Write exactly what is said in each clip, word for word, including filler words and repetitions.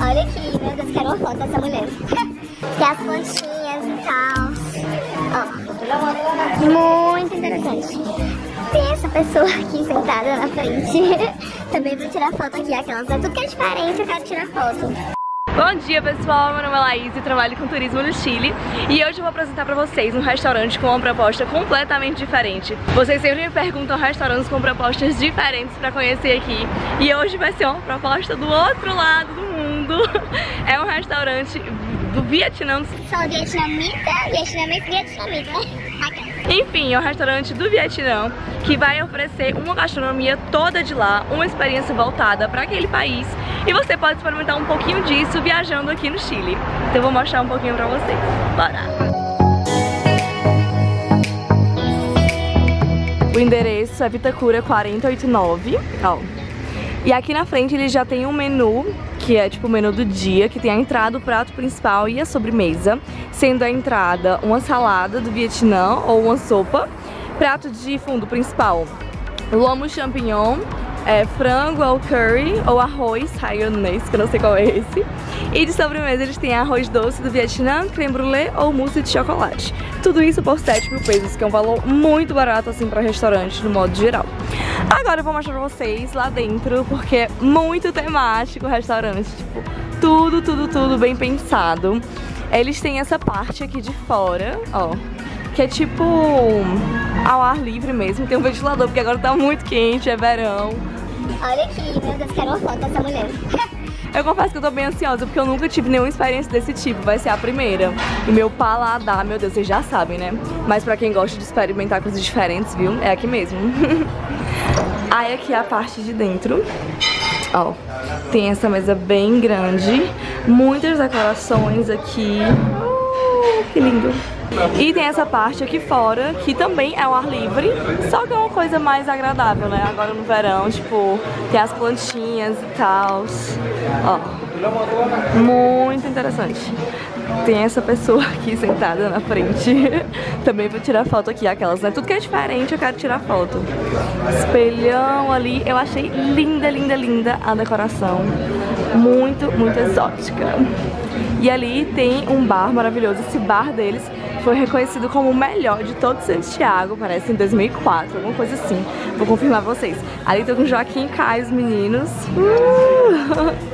Olha aqui, meu Deus, quero uma foto dessa mulher. Tem as plantinhas e tal. Ó, muito interessante. Tem essa pessoa aqui sentada na frente. Também vou tirar foto aqui, aquelas. É tudo que é diferente, eu quero tirar foto. Bom dia, pessoal, meu nome é Laís e trabalho com turismo no Chile. E hoje eu vou apresentar pra vocês um restaurante com uma proposta completamente diferente. Vocês sempre me perguntam restaurantes com propostas diferentes pra conhecer aqui. E hoje vai ser uma proposta do outro lado do mundo. É um restaurante do Vietnã. Sou vietnamita, vietnamita, vietnamita, né? Enfim, é um restaurante do Vietnã que vai oferecer uma gastronomia toda de lá, uma experiência voltada para aquele país. E você pode experimentar um pouquinho disso viajando aqui no Chile. Então eu vou mostrar um pouquinho pra vocês. Bora! O endereço é Vitacura quatro oito nove, ó. E aqui na frente ele já tem um menu, que é tipo o menu do dia, que tem a entrada, o prato principal e a sobremesa. Sendo a entrada uma salada do Vietnã ou uma sopa. Prato de fundo principal, lomo champignon, é, frango ou curry ou arroz hainanês, que eu não sei qual é esse. E de sobremesa eles têm arroz doce do Vietnã, creme brulee ou mousse de chocolate. Tudo isso por sete mil pesos, que é um valor muito barato assim para restaurante no modo geral. Agora eu vou mostrar pra vocês lá dentro, porque é muito temático o restaurante, tipo, tudo, tudo, tudo bem pensado. Eles têm essa parte aqui de fora, ó, que é tipo ao ar livre mesmo. Tem um ventilador, porque agora tá muito quente, é verão. Olha aqui, meu Deus, quero uma foto dessa mulher. Eu confesso que eu tô bem ansiosa, porque eu nunca tive nenhuma experiência desse tipo, vai ser a primeira. E meu paladar, meu Deus, vocês já sabem, né? Mas pra quem gosta de experimentar coisas diferentes, viu? É aqui mesmo. Aí aqui é a parte de dentro. Ó, tem essa mesa bem grande, muitas decorações aqui. Oh, que lindo! E tem essa parte aqui fora, que também é o ar livre, só que é uma coisa mais agradável, né? Agora no verão, tipo, tem as plantinhas e tal. Ó, muito interessante. Tem essa pessoa aqui sentada na frente. Também vou tirar foto aqui, aquelas, né? Tudo que é diferente eu quero tirar foto. Espelhão ali, eu achei linda, linda, linda a decoração. Muito, muito exótica. E ali tem um bar maravilhoso. Esse bar deles foi reconhecido como o melhor de todo Santiago, parece em dois mil e quatro, alguma coisa assim. Vou confirmar pra vocês. Ali tô com Joaquim e Caio, os meninos. Uh!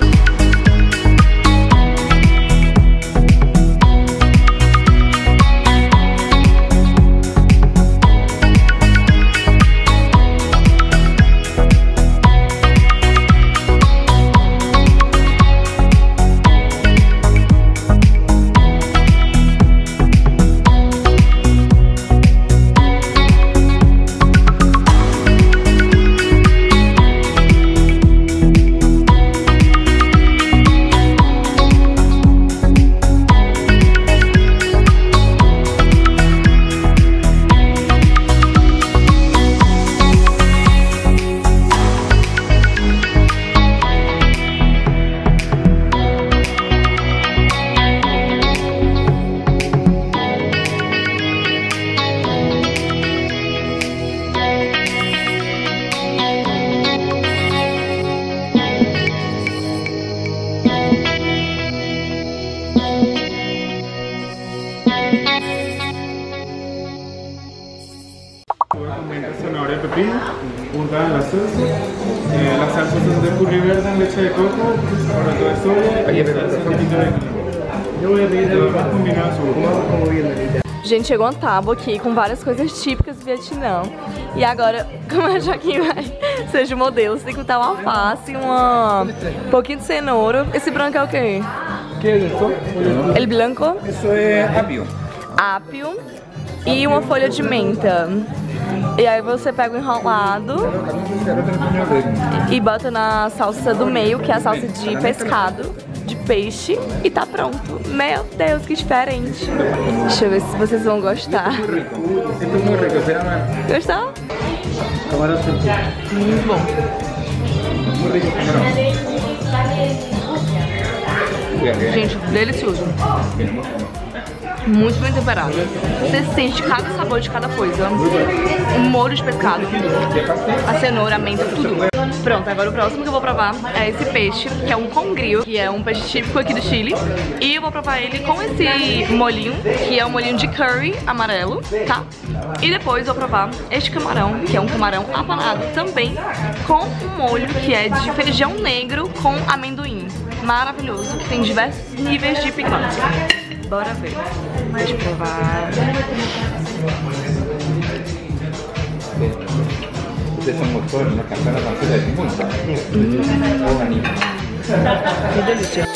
Zanahoria pepino, untada en la salsa. Eh, las salsas son de curry verde en leche de coco, plato de soya y salsa de pico de guineo. Yo voy a pedir el más combinado su. Gente, chegou uma tábua aqui com várias coisas típicas do Vietnã. E agora, como a Joaquim vai seja o modelo, você tem que botar uma alface, uma... um pouquinho de cenoura. Esse branco é o quê? Que é isso? El blanco? Isso é apio. Apio e uma folha de menta. E aí você pega o enrolado e bota na salsa do meio, que é a salsa de pescado, de peixe, e tá pronto. Meu Deus, que diferente. Deixa eu ver se vocês vão gostar. Gostou? Muito bom. Gente, delicioso. Muito bem temperado. Você sente cada sabor de cada coisa. O molho de pescado, a cenoura, a menta, tudo. Pronto, agora o próximo que eu vou provar é esse peixe, que é um congrio, que é um peixe típico aqui do Chile. E eu vou provar ele com esse molhinho, que é um molhinho de curry amarelo, tá? E depois eu vou provar este camarão, que é um camarão apanado também, com um molho que é de feijão negro com amendoim. Maravilhoso, que tem diversos níveis de picante. Bora ver. Deixa eu provar. Que delícia.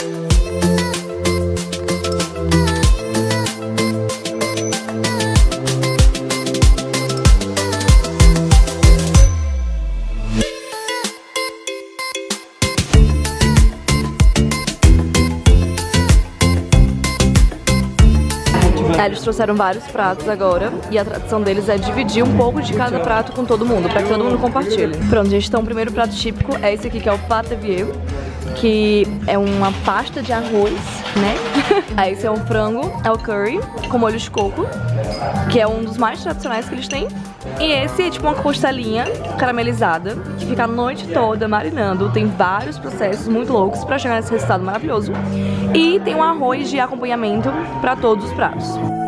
Eles trouxeram vários pratos agora e a tradição deles é dividir um pouco de cada prato com todo mundo, para que todo mundo compartilhe. Pronto, gente, então o primeiro prato típico é esse aqui, que é o pate vieux, que é uma pasta de arroz, né? Aí esse é um frango, é o curry, com molho de coco, que é um dos mais tradicionais que eles têm. E esse é tipo uma costelinha caramelizada, que fica a noite toda marinando. Tem vários processos muito loucos pra chegar nesse resultado maravilhoso. E tem um arroz de acompanhamento pra todos os pratos.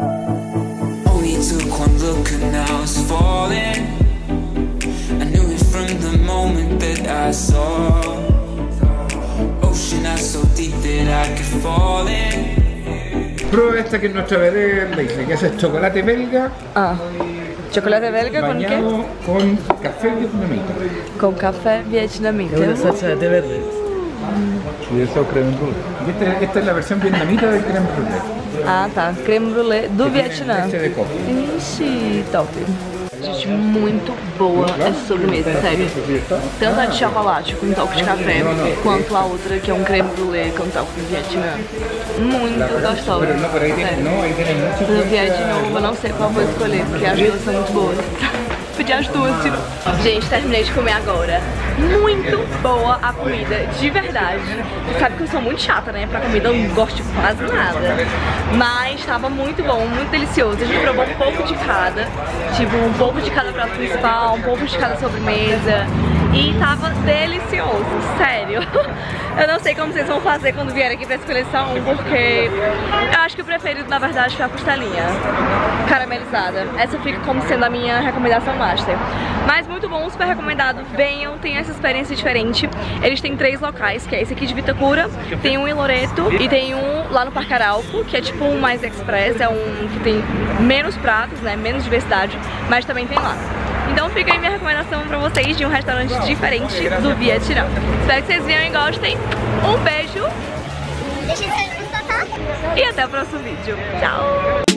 Prueba esta que es nuestra vedette, que es chocolate belga. Ah, chocolate belga com quê? Com café vietnamita. Com café vietnamita. Es una salsa de té verde. Y eso creme brulee. Esta es la versión vietnamita del creme brulee. Ah, tá. Creme brulee do Vietnã. Leche de coco. Ixi, top. Gente, muito boa essa sobremesa, sério. Tanto a de chocolate com toque de café, quanto a outra que é um creme brulee com toque do Vietnã. Muito gostosa. Do Vietnã, eu não sei qual vou escolher, porque as duas são muito boas. Pedir as duas, tipo. Gente, terminei de comer agora. Muito boa a comida, de verdade. Você sabe que eu sou muito chata, né? Pra comida eu não gosto de quase nada. Mas tava muito bom, muito delicioso. A gente provou um pouco de cada. Tipo, um pouco de cada prato principal, um pouco de cada sobremesa. E tava delicioso, sério. Eu não sei como vocês vão fazer quando vierem aqui pra escolher só um, porque eu acho que o preferido, na verdade, foi a costelinha caramelizada. Essa fica como sendo a minha recomendação master. Mas muito bom, super recomendado. Venham, tem essa experiência diferente. Eles têm três locais, que é esse aqui de Vitacura, tem um em Loreto e tem um lá no Parque Arauco, que é tipo um mais express, é um que tem menos pratos, né, menos diversidade, mas também tem lá. Então fica aí minha recomendação pra vocês de um restaurante diferente do Vietnã. Espero que vocês venham e gostem. Um beijo. Deixa eu ver. E até o próximo vídeo. Tchau!